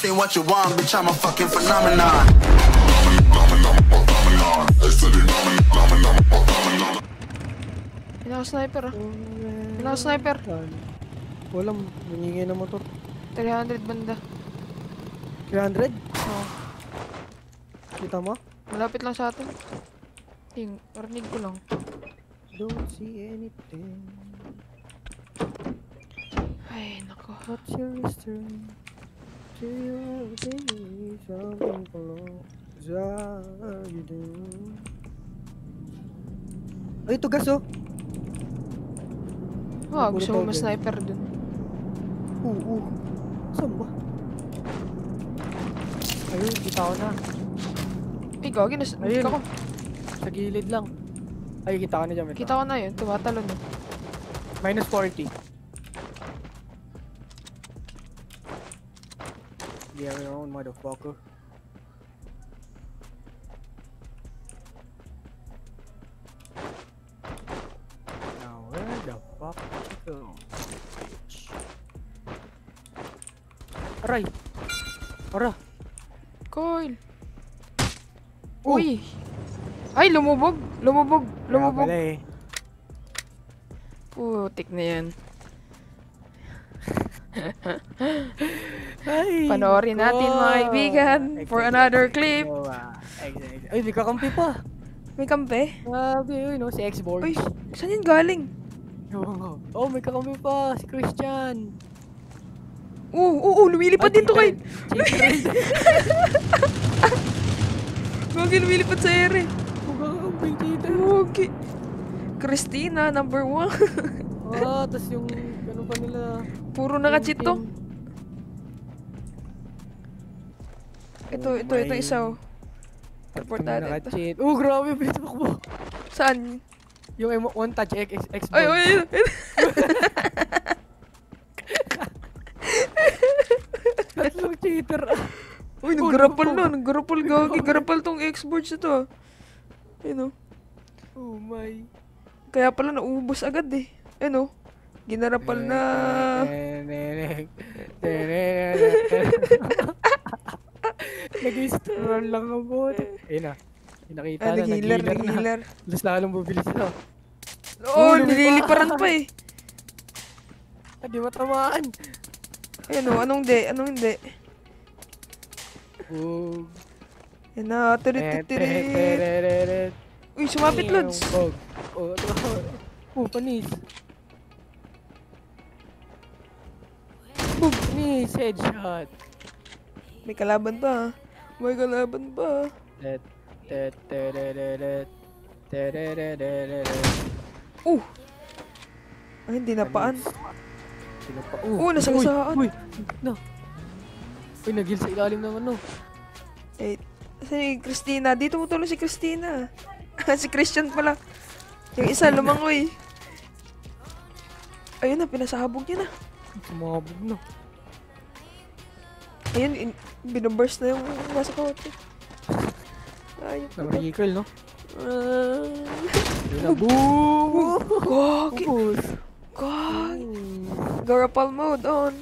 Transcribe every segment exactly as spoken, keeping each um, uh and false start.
this ain't what you want, bitch, I'm a fucking phenomenon. Pinaka-sniper ah. Pinaka-sniper. Walang, nangingi na motor. three hundred banda. three hundred? Oo. Kita mo? Malapit lang sa atin. Ting, parinig ko lang. Don't see anything. Ay, nako. What's your history? Do you ever think something close as you do? Ay, ito gas oh. Ah, gusto mo Puro ma-sniper dun. Oo. Saan ba? Ayun, kita ko na. Ay, gagi na. Ayun. Kita ko. Sa gilid lang. Ay, kita ko na dyan. Kita ko na yun. Tumatalon eh. Minus forty. Get your own motherfucker. Now where the fuck did you go? Aray! Ara! Coil. Oh! Uy! Ay, lumubog! Lumubog! Lumubog! Kaya pala eh. Putik na yan. Ay, Panoorin natin nako. mga kaibigan for another clip. Oh, ah, ex- Ay, may kakampi pa. May kampe? Grabe, yun, no? Si Xbox. Uy, saan yan galing? Oh, oh, may kakampi pa. Si Christian. Oo, oo, oo, lumilipad Ay, dito kay. cheater. Gagi, lumilipad sa ere. Kakampi, cheater. Gagi. Christina, number one. Ah, tas yung, ano pa nila. Puro naka-cheat to. Ito, Oh ito, ito my. isa oh. Report natin ito. Naka-cheat. Oh, grabe, Facebook mo. Saan? Yung emo- one touch X, X, Xbox. Ay, ay, ay. Tatlong cheater. Uy, nag-grapple na. Nag-grapple, gagi. Grapple tong Xbox na to ah. Ayun oh. Oh my. Kaya pala naubos agad eh. Ayun oh. Ginarapal na. Nag-stroll lang ang bote. Ayun na. Yung nakita Ah, na, nag-healer, nag-healer na. nag-healer. Mas lalong bubilis na. Oo, nililiparan pa eh. Ah, di matamaan. Ayun oh, anong di? Anong hindi? Oh. Yan na, tirit tirit. Uy, sumapit Lods. Oh, oh, oh, panis. Boom, panis, headshot. May kalaban pa. May kalaban pa. Tet, tet, tereret, tereret. Uh! Ay, hindi napaan. Sino pa? Oh, nasagasaan. Uy, no. Uy, nag-heal sa ilalim naman, no. Eh, si Christina. Dito mo tulong si Christina. Si Christian pala. Yung isa, lumangoy. Ayun na, pinasabog niya na. Sumabog, no. Ayun, in, binaburst na yung nasa kotse. Ayun. Na-recall, no. Ah. Yun na, boom! Gagi. Ubus. Gagi. Garapal mode on.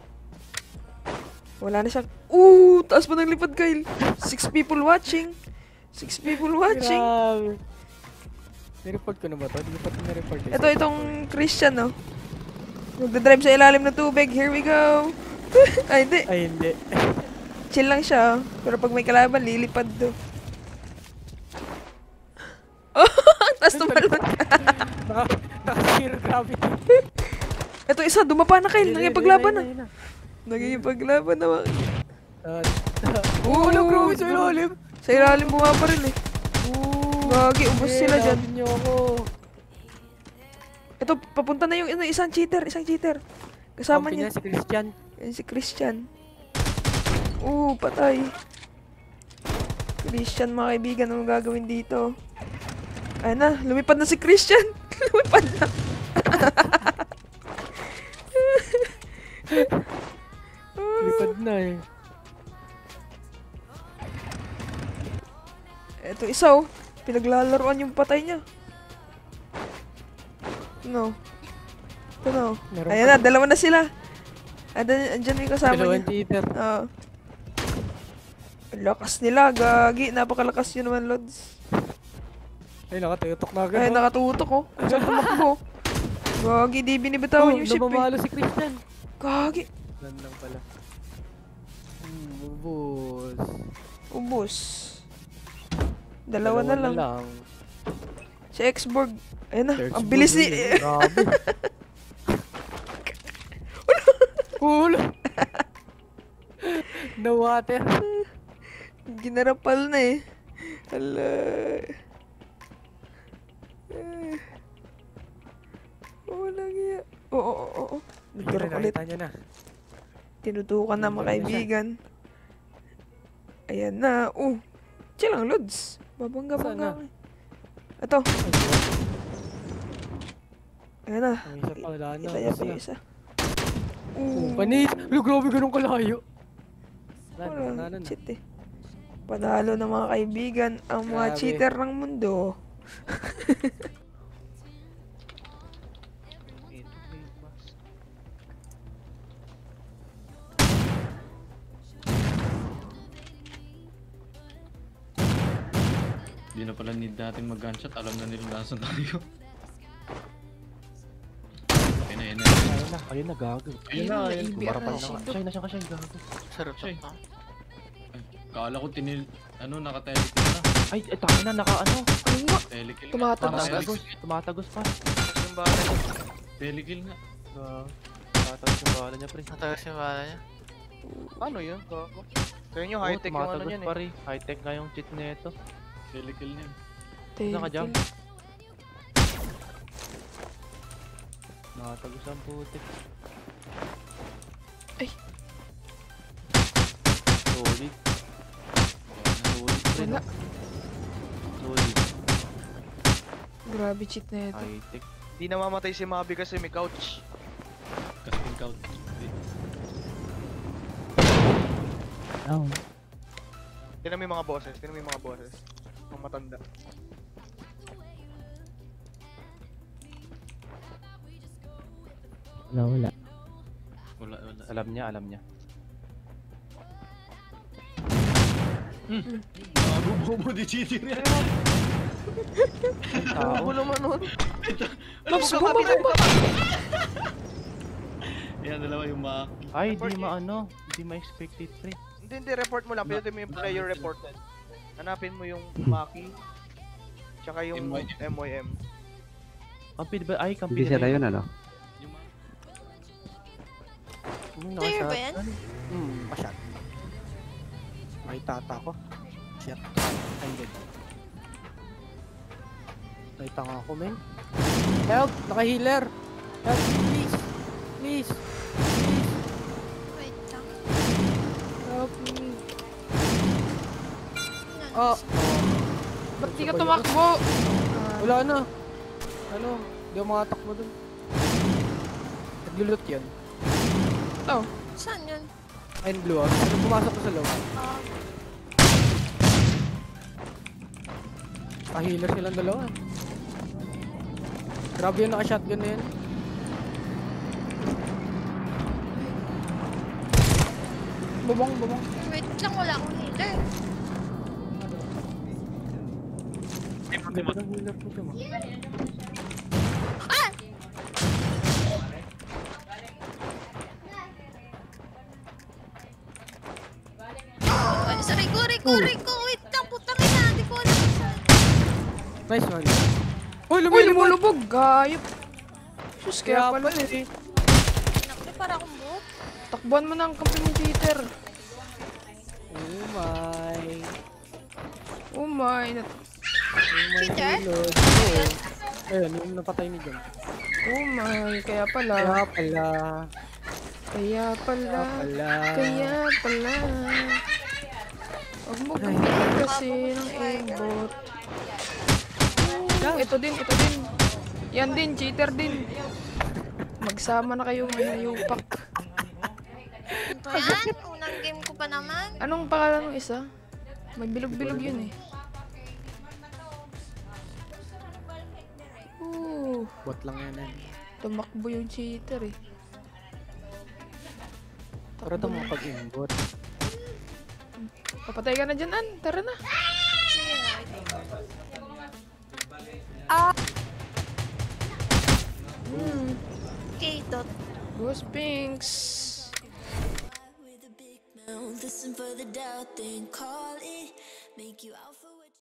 Wala na siya. Uh, taas pa ng lipad, Kyle. Six people watching. Six people watching. Grabe. Nireport ko na ba ito? Hindi pa ito nireport. eh. Ito, itong Christian, no? Magdadrive sa ilalim ng tubig. Here we go. Ay, hindi. Ay, hindi. Chill lang siya. Pero pag may kalaban, lilipad do. Oh, taas tumalon. Naka- Naka-zero gravity. Ito isa, dumapa na, Kyle. Nangipaglaban na. Ayun na. Nangipaglaban na. Ah, Oo, wala grabe sa ilalim. Sa ilalim bumaba rin eh. Oo. Gagi, ubos Eh, sila dyan. laban niyo ako. Ito, papunta na yung ano, isang cheater, isang cheater. Kasama Kampi niya. si Christian. Yan si Christian. Oo, patay. Christian, mga kaibigan, anong gagawin dito? Ayun na, lumipad na si Christian. Lumipad na. Lipad na eh. Ito isa oh. Pinaglalaroan yung patay niya. No. Ito no. Meron Ayan pa- na, dalawa na sila. Andyan, andyan yung kasama Dalawang niya. cheater. Oo. Ang lakas nila, gagi. Napakalakas yun naman, Lods. Ay, nakatutok na agad. Ay, oh. nakatutok ko. Saan tumakbo? Gagi, di binibitawan Oh, yung ship eh. namamalo si Christian. Gagi. Yan lang pala. Hmm, ubos. Ubus. Dalawa, na lang. Si X-Borg. Ayun na, Search ang bilis board ni... yun, eh. Grabe. Ulo. No water. Ginarapal na eh. Hala. Eh. Oh, lagi. Oo, oo, oo. Nagkaroon ulit. Nakita niya na. Tinutukan na mga kaibigan. Ayan na. Oh. Chill lang, Lods. Babangga-bangga. Saan na? Ito. Ayan na. Ang isa pa, wala na. Kita niya Basta pa na. yung isa. Oh, Oh. panis! Lo, grabe ganun kalayo. Wala na, Wala, wala na. cheat eh. Panalo ng mga kaibigan ang mga Grabe. cheater ng mundo. Hindi na pala need natin mag-gunshot. Alam na nila nasan tayo. Ayun na, ayun na. Ayun na, ayun na, gago. Ayun na, ayun. Kumarapal na nga. Siya na siya kasi, gago. Sarap Siya eh. na. Ay, kala ko tinil... Ano, naka-telekill na. Ay, eh, tayo na, naka ano. Ayun nga. Telekill nga. Tumatagos. Tumatagos, tumatagos pa. Yung bala niya. Telekill nga. Uh, tumatagos yung bala niya, pre. Matagas yung bala niya. Paano yun? Gago. Kaya nyo Oo, high-tech yung ano tumatagos niyan pa eh. rin. High-tech nga yung cheat nito. Telekill niya. Naka-jump. Nakatagos ang putik. Ay. Solid. Solid, pre. Wala. Solid. Grabe cheat na ito. High-tech. Di namamatay si Mabi kasi may couch. Casting count. Down. Tinan mo yung mga bosses. Tinan mo yung mga bosses. Mga matanda. Wala, wala. Wala, wala. Alam niya, alam niya. Bago bobo di cheating yan. Tao. Ano naman nun? Lods, bumaba! Yan, dalawa yung mga... Ay, Report di niya. maano. Di ma-expected, pre. Hindi, hindi. Report mo lang. Pinutin mo yung player reported. Hanapin mo yung Maki. Tsaka yung M Y M. M Y M. Kampid ba? Ay, kampid Hindi sila yun, ano? Yung mga... Hmm, Player ba yan? Hmm, masyad. May tata ko. Shit. Ended. May tanga ako, men. Help! Naka-healer! Help me, please! Please! Please! Wait lang. Help me! Yan. Oh! Ba't di ka tumakbo? Wala na! Ano? Hindi ako makatakbo dun. Naglulot yan. Oh, Saan yun? Ayun, blue out. Ano pumasok ko sa loob? Ah, Naka-healer silang dalawa. Grabe yung naka-shotgun na yan. Bubong, bubong. wait lang, wala akong healer. Hindi ba ng healer po siya, ma? Ah! Ay, sorry ko, Rico, Rico, wait lang, putang ina, hindi ko alam kung saan. Nice one. Uy, Uy, lumilipad! lumulubog! Gayop! Sus, kaya pala eh. Naku, para akong buhok. Takbuhan mo na ang kampi mong cheater. Oh my. Oh my. nat- Oh my Cheater? lord. Oo. Ayun, yung napatay ni John. Oh my. Kaya pala. Kaya pala. Kaya pala. Kaya pala. Kaya pala. Huwag mo gawin kasi ng aimbot. Oh, ito din, ito din. Yan din, cheater din. Magsama na kayong manayupak. Ano ba yan? Unang game ko pa naman. Anong pangalan ng isa? May bilog-bilog yun eh. Ooh, Bot lang yan eh. tumakbo yung cheater eh. Para ito mga pag-imbot. Papatay ka na dyan, An. Tara na. Sige na, wait. Okay, dot. Ghost Pinks. With a big mouth, listen for the doubt, then call it. Make you out.